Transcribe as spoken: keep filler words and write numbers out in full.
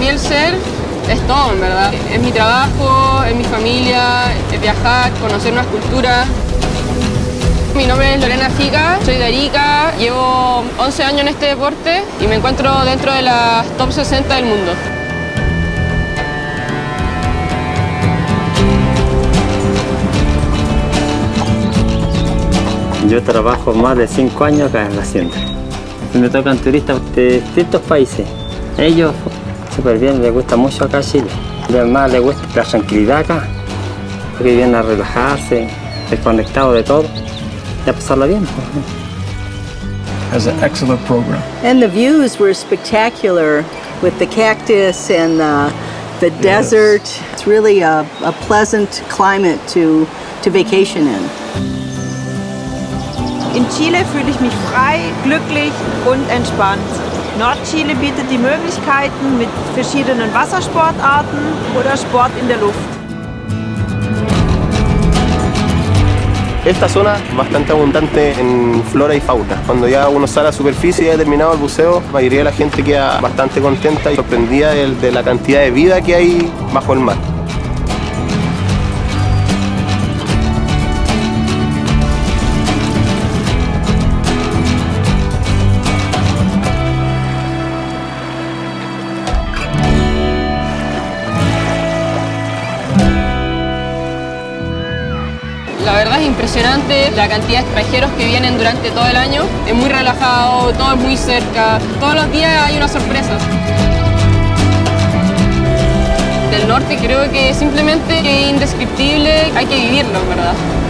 mí el ser es todo, en verdad. Es mi trabajo, es mi familia, es viajar, conocer nuevas culturas. Mi nombre es Lorena Fica, soy de Arica, llevo once años en este deporte y me encuentro dentro de las top sesenta del mundo. Yo trabajo más de cinco años acá en la hacienda. Me tocan turistas de distintos países. Ellos súper bien, les gusta mucho acá Chile. Además les gusta la tranquilidad acá, porque vienen a relajarse, desconectados de todo y a pasarla bien. Has an excellent program. And the views were spectacular with the cactus and uh, the Yes. desert. It's really a, a pleasant climate to, to vacation in. In Chile fühle ich mich frei, glücklich und entspannt. Nordchile bietet die Möglichkeiten mit verschiedenen Wassersportarten oder Sport in der Luft. Esta zona es bastante abundante en flora y fauna. Cuando ya uno sale a la superficie y ha terminado el buceo, la mayoría de la gente queda bastante contenta y sorprendida de, de la cantidad de vida que hay bajo el mar. La verdad es impresionante la cantidad de extranjeros que vienen durante todo el año. Es muy relajado, todo es muy cerca, todos los días hay una sorpresa. Del norte creo que simplemente es indescriptible, hay que vivirlo, en verdad.